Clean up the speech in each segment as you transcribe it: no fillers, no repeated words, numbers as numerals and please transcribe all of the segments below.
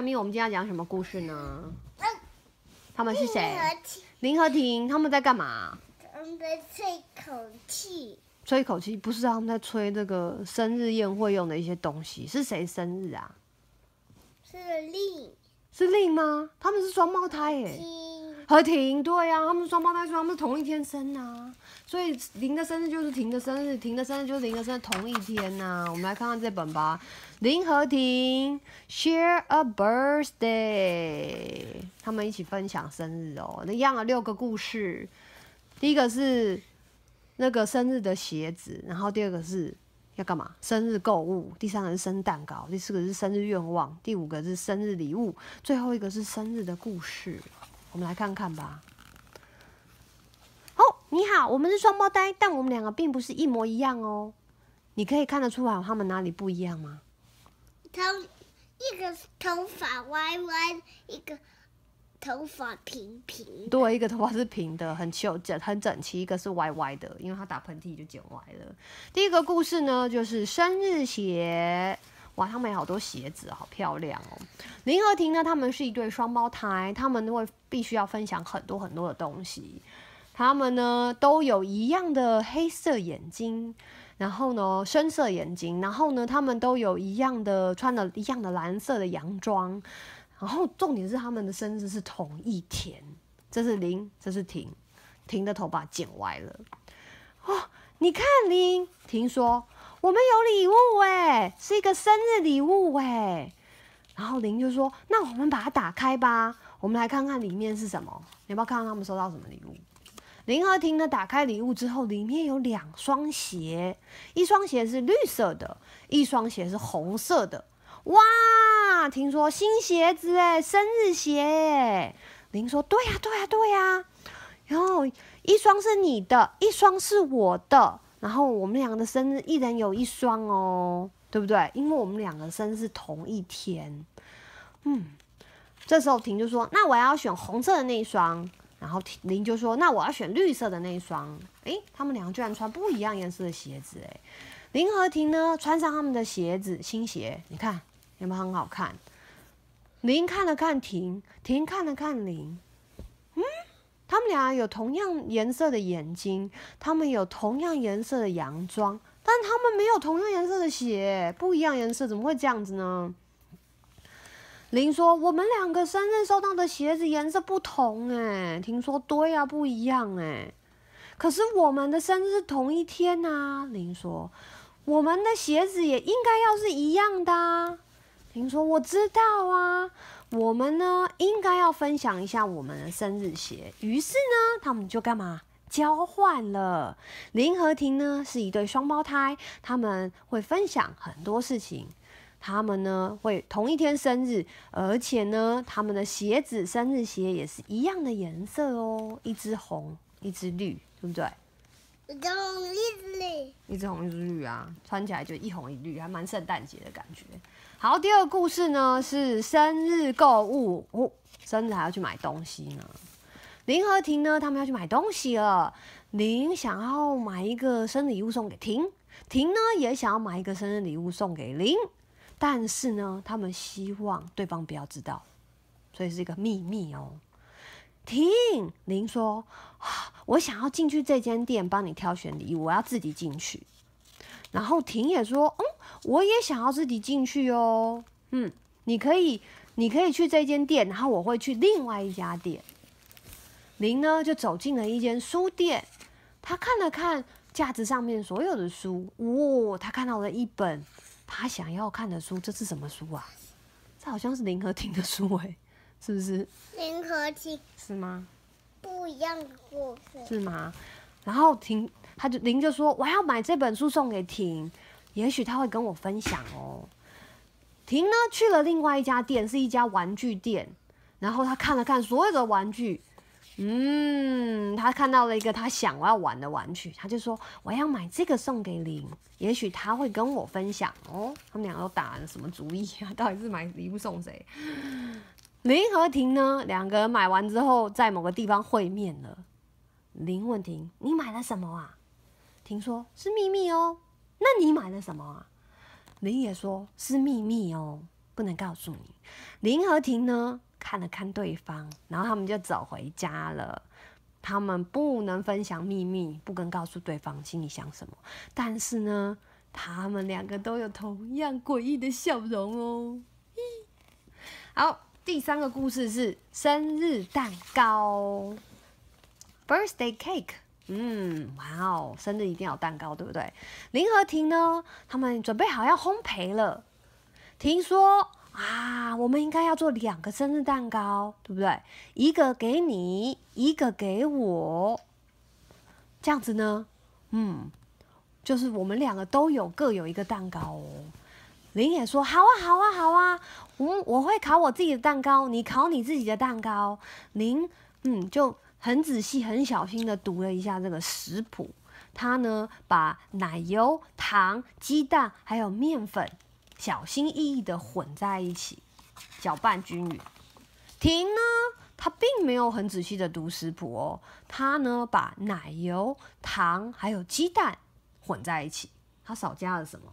咪，我们今天要讲什么故事呢？他们是谁？林和婷，他们在干嘛？ 他们在吹口气。 吹口气不是他们在吹这个生日宴会用的一些东西。是谁生日啊？ 是令。 是令吗？他们是双胞胎耶。和婷，对啊，他们是双胞胎，所以他们是同一天生啊。所以林的生日就是婷的生日，婷的生日就是林的生日，同一天呐。我们来看看这本吧。林和婷 share a birthday， 他们一起分享生日哦。一样的6个故事。第一个是那个生日的鞋子，然后第二个是要干嘛？生日购物。第三个是生日蛋糕，第四个是生日愿望，第5个是生日礼物，最后一个是生日的故事。我们来看看吧。哦，你好，我们是双胞胎，但我们2个并不是一模一样哦。你可以看得出来他们哪里不一样吗？ 一个头发歪歪，一个头发平平的。 对，一个头发是平的，很整齐；一个是歪歪的，因为他打喷嚏就剪歪了。第一个故事呢，就是生日鞋。哇，他们有好多鞋子，好漂亮哦！林和婷呢，他们是一对双胞胎，他们必须要分享很多很多的东西。他们呢都有一样的黑色眼睛，然后呢深色眼睛，然后呢他们都有穿了一样的蓝色的洋装，然后重点是他们的生日是同一天。这是林，这是婷，婷的头发剪歪了。哦，你看林，婷说。我们有礼物哎，是一个生日礼物哎。然后林就说：“那我们把它打开吧，我们来看看里面是什么。你要不要看看他们收到什么礼物？”林和婷呢，打开礼物之后，里面有2双鞋，一双鞋是绿色的，一双鞋是红色的。哇！婷说新鞋子哎，生日鞋哎。林说：“对呀，对呀，对呀。”然后一双是你的，一双是我的。然后我们2个的生日，一人有1双哦，对不对？因为我们2个生日是同一天。这时候婷就说：“那我要选红色的那一双。”然后林就说：“那我要选绿色的那一双。”他们2个居然穿不一样颜色的鞋子哎。林和婷呢，穿上他们的鞋子，新鞋，你看有没有很好看？林看了看婷，婷看了看林。他们俩有同样颜色的眼睛，他们有同样颜色的洋装，但他们没有同样颜色的鞋，不一样颜色，怎么会这样子呢？林说：“我们2个生日收到的鞋子颜色不同哎。”婷说：“对啊，不一样哎。”可是我们的生日是同一天啊。林说：“我们的鞋子也应该要是一样的啊。”婷说：“我知道啊。”我们呢，应该要分享一下我们的生日鞋。于是呢，他们就干嘛？交换了。林和婷呢是一对双胞胎，他们会分享很多事情。他们呢会同一天生日，而且呢，他们的鞋子生日鞋也是一样的颜色哦，一只红，一只绿，对不对？ 一只红，一只绿。 一只红，一只绿啊，穿起来就一红一绿，还蛮圣诞节的感觉。好，第2个故事呢是生日购物哦，生日还要去买东西呢。林和婷呢，他们要去买东西了。林想要买一个生日礼物送给婷，婷呢也想要买一个生日礼物送给林，但是呢，他们希望对方不要知道，所以是一个秘密哦。林说：“我想要进去这间店帮你挑选礼物，我要自己进去。”然后婷也说：“我也想要自己进去哦。你可以去这间店，然后我会去另外一家店。”林呢就走进了一间书店，他看了看架子上面所有的书，他看到了一本他想要看的书，这是什么书啊？这好像是林和婷的书哎，是不是？ 林和婷是吗？ 不一样的故事是吗？然后林就说：“我要买这本书送给婷，也许他会跟我分享哦。”婷呢去了另外一家店，是一家玩具店，然后他看了看所有的玩具，他看到了一个他想要玩的玩具，他就说：“我要买这个送给林，也许他会跟我分享哦。”他们2个都打了什么主意啊？到底是买礼物送谁？林和婷呢，2个人买完之后，在某个地方会面了。林问婷：“你买了什么啊？”婷说：“是秘密哦。”那你买了什么啊？林也说：“是秘密哦。” 不能告诉你。林和婷呢，看了看对方，然后他们就走回家了。他们不能分享秘密，不能告诉对方心里想什么。但是呢，他们两个都有同样诡异的笑容哦。好，第3个故事是生日蛋糕 ，birthday cake。哇哦，生日一定要有蛋糕，对不对？林和婷呢，他们准备好要烘焙了。婷说啊，我们应该要做2个生日蛋糕，对不对？一个给你，一个给我，这样子呢，就是我们2个都各有一个蛋糕哦。林也说好啊，好啊，好啊，我会烤我自己的蛋糕，你烤你自己的蛋糕。林就很仔细、很小心的读了一下这个食谱，他呢把奶油、糖、鸡蛋还有面粉小心翼翼的混在一起，搅拌均匀。婷呢，他并没有很仔细的读食谱哦，他呢把奶油、糖还有鸡蛋混在一起，他少加了什么？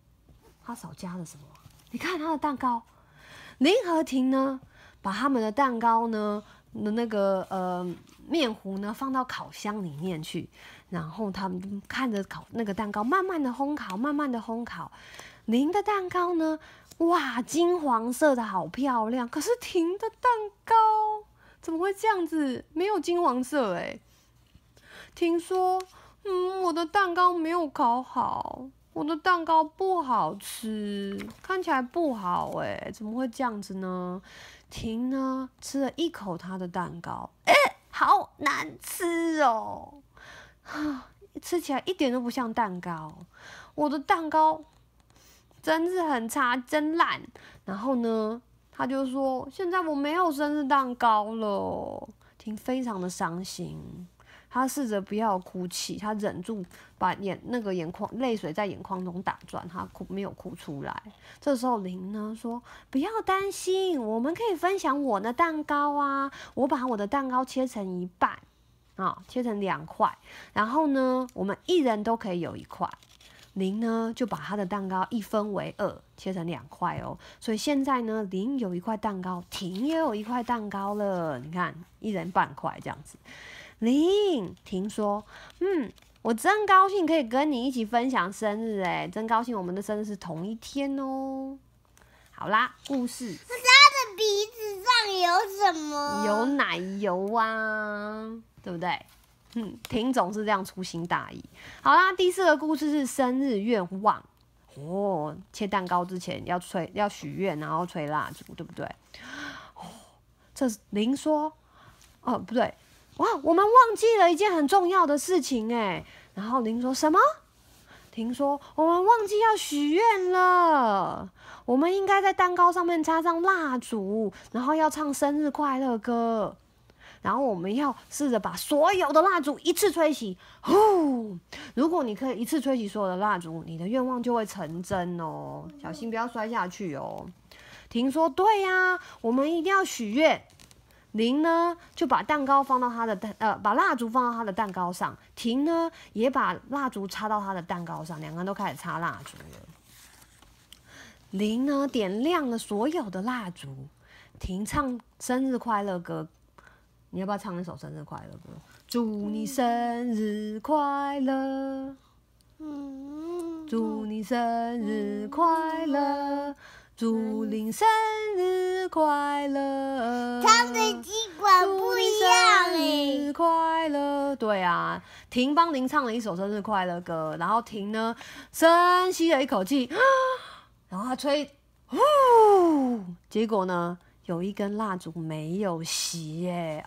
你看他的蛋糕，林和婷呢，把他们的蛋糕呢那个面糊呢放到烤箱里面去，然后他们看着那个蛋糕慢慢的烘烤。林的蛋糕呢，哇，金黄色的好漂亮，可是婷的蛋糕怎么会这样子？没有金黄色哎。婷说，我的蛋糕没有烤好。我的蛋糕不好吃，看起来不好哎，怎么会这样子呢？婷呢吃了一口她的蛋糕，好难吃哦，吃起来一点都不像蛋糕。我的蛋糕真是很差，真烂。然后呢，他就说现在我没有生日蛋糕了。婷非常的伤心。他试着不要哭泣，他忍住把眼眶泪水在眼眶中打转，他没有哭出来。这时候林呢说：“不要担心，我们可以分享我的蛋糕啊！我把我的蛋糕切成1半，切成2块，然后呢，我们一人都可以有1块。”林呢就把他的蛋糕1分为2，切成2块哦。所以现在呢，林有1块蛋糕，婷也有1块蛋糕了。你看，一人半块这样子。婷说：“我真高兴可以跟你一起分享生日哎，真高兴我们的生日是同一天哦。”好啦，故事。 他的鼻子上有什么？ 有奶油啊，对不对？婷总是这样粗心大意。好啦，第4个故事是生日愿望。切蛋糕之前要许愿，然后吹蜡烛，对不对？这林说：“不对。”哇，我们忘记了一件很重要的事情哎。然后林说什么？婷说我们忘记要许愿了。我们应该在蛋糕上面插上蜡烛，然后要唱生日快乐歌。然后我们要试着把所有的蜡烛一次吹熄。如果你可以一次吹熄所有的蜡烛，你的愿望就会成真哦。小心不要摔下去哦。婷说对呀，我们一定要许愿。林呢就把蛋糕放到把蜡烛放到他的蛋糕上，婷呢也把蜡烛插到他的蛋糕上，2个人都开始插蜡烛了。林呢点亮了所有的蜡烛，婷唱生日快乐歌。你要不要唱那首生日快乐歌？祝你生日快乐，祝你生日快乐。祝林生日快乐！ 唱的机关不一样生日快乐！对啊，婷帮林唱了一首生日快乐歌，然后婷呢深吸了一口气，然后他吹，结果呢有一根蜡烛没有熄耶，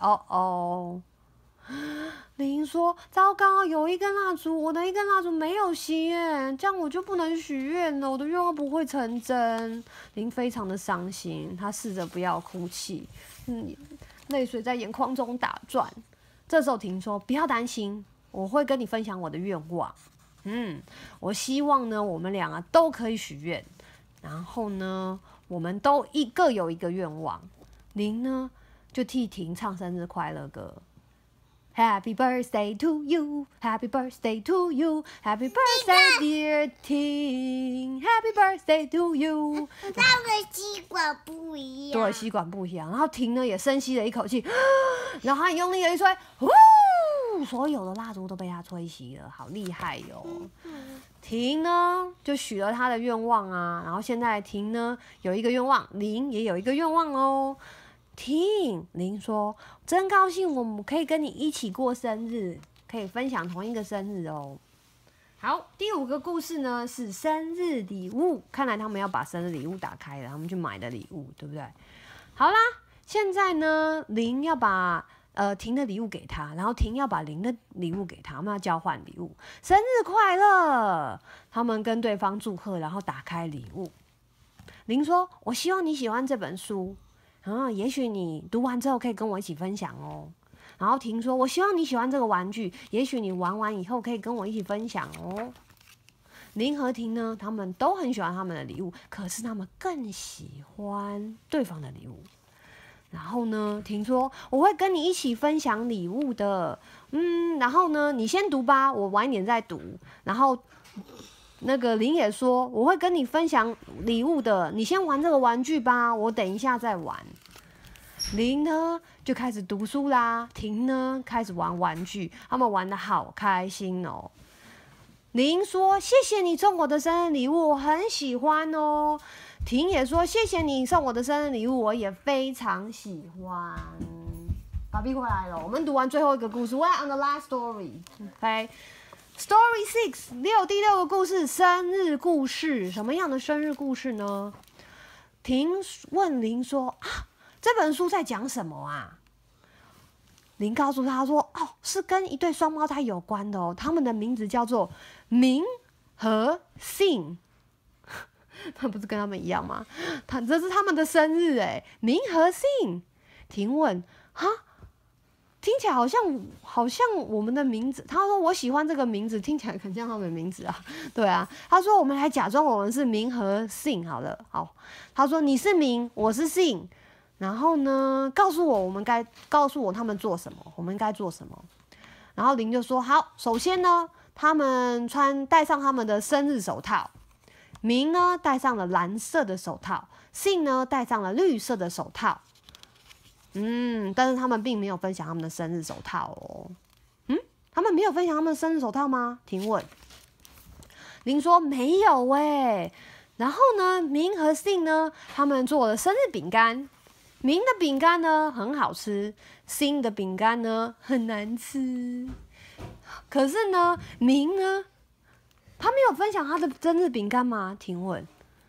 林说：“糟糕，有一根蜡烛，我的一根蜡烛没有熄耶，这样我就不能许愿了，我的愿望不会成真。”林非常的伤心，他试着不要哭泣，泪水在眼眶中打转。这时候婷说：“不要担心，我会跟你分享我的愿望。我希望呢，我们2个都可以许愿，然后呢，我们都各有一个愿望。”林呢就替婷唱生日快乐歌。 Happy birthday to you, Happy birthday to you, Happy birthday dear Ting, Happy birthday to you。 他们吸管不一样。 对，吸管不一样。然后婷呢也深吸了一口气，然后他用力的一吹，呼，所有的蜡烛都被他吹熄了，好厉害哟！婷呢就许了他的愿望啊，然后现在婷呢有一个愿望，玲也有一个愿望哦。婷，玲说真高兴我们可以跟你一起过生日，可以分享同一个生日哦。好，第5个故事呢是生日礼物，看来他们要把生日礼物打开了，他们去买的礼物，对不对？好啦，现在呢，玲要把婷的礼物给他，然后婷要把玲的礼物给他，我们要交换礼物。生日快乐！他们跟对方祝贺，然后打开礼物。玲说：“我希望你喜欢这本书，也许你读完之后可以跟我一起分享哦。”然后婷说：“我希望你喜欢这个玩具，也许你玩完以后可以跟我一起分享哦。”玲和婷呢，他们都很喜欢他们的礼物，可是他们更喜欢对方的礼物。然后呢，婷说：“我会跟你一起分享礼物的，然后呢，你先读吧，我晚一点再读。”然后那个玲也说：“我会跟你分享礼物的，你先玩这个玩具吧，我等一下再玩。”玲呢就开始读书啦，婷呢开始玩玩具，他们玩得好开心哦。玲说：“谢谢你送我的生日礼物，我很喜欢哦。”婷也说：“谢谢你送我的生日礼物，我也非常喜欢。”爸比回来了，我们读完最后一个故事。We're on the last story. OK, Story 6，第6个故事，生日故事。什么样的生日故事呢？婷问玲说：“啊，这本书在讲什么啊？”玲告诉他说：“哦，是跟一对双胞胎有关的哦，他们的名字叫做明和信。”那不是跟他们一样吗？这是他们的生日哎，明和信。婷问：“哈，听起来好像我们的名字。”他说：“我喜欢这个名字，听起来很像他们的名字啊。”对啊，他说：“我们来假装我们是明和信好了。”好，他说：“你是明，我是信。然后呢，告诉我他们做什么，我们应该做什么。”然后玲就说：“好，首先呢，他们戴上他们的生日手套。明呢戴上了蓝色的手套，信呢戴上了绿色的手套。但是他们并没有分享他们的生日手套哦。他们没有分享他们的生日手套吗？婷问。玲说没有欸。然后呢，明和信呢，他们做了生日饼干。明的饼干呢很好吃，信的饼干呢很难吃。可是呢，明呢，他没有分享他的生日饼干吗？婷问。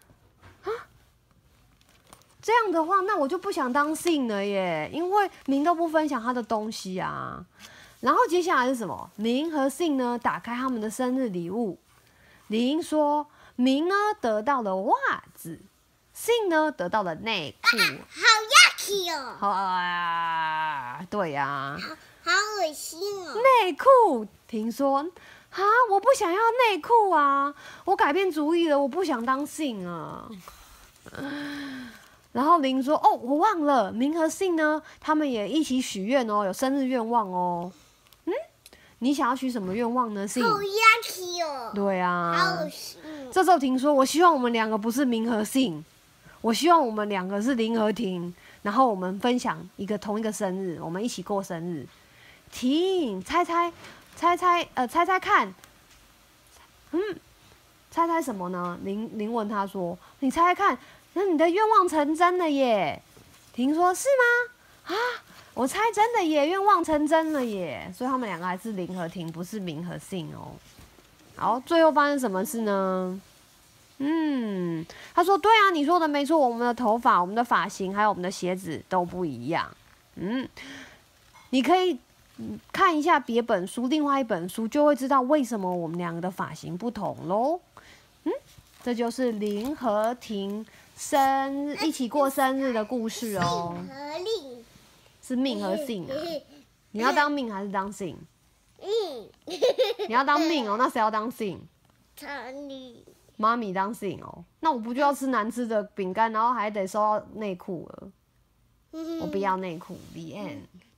这样的话，那我就不想当信了耶，因为明都不分享他的东西啊。然后接下来是什么？明和信呢打开他们的生日礼物。玲说，明呢得到了袜子，信呢得到了内裤。 好 yucky 哦！ 对呀， 好恶心哦！ 内裤，婷说。我不想要内裤啊！我改变主意了，我不想当信啊。然后玲说：“哦，我忘了，明和信呢，他们也一起许愿哦，有生日愿望哦。你想要许什么愿望呢？信？ 好 yucky 哦！ 对啊， 好恶心哦！ 这时候婷说：我希望我们两个不是明和信，我希望我们两个是玲和婷，然后我们分享同一个生日，我们一起过生日。婷，猜猜看，猜猜什么呢？玲问他说：“你猜猜看，那你的愿望成真了耶？”婷说：“是吗？我猜真的耶，愿望成真了耶。”所以他们两个还是玲和婷，不是明和信哦。好，最后发生什么事呢？他说：“对啊，你说的没错，我们的头发、我们的发型还有我们的鞋子都不一样。你可以看一下别本书，另外一本书就会知道为什么我们两个的发型不同咯。这就是玲和婷一起过生日的故事哦。是命和信啊？你要当命还是当信？你要当命哦，那谁要当信？妈咪当信哦，那我不就要吃难吃的饼干，然后还得收到内裤了？我不要内裤。The end。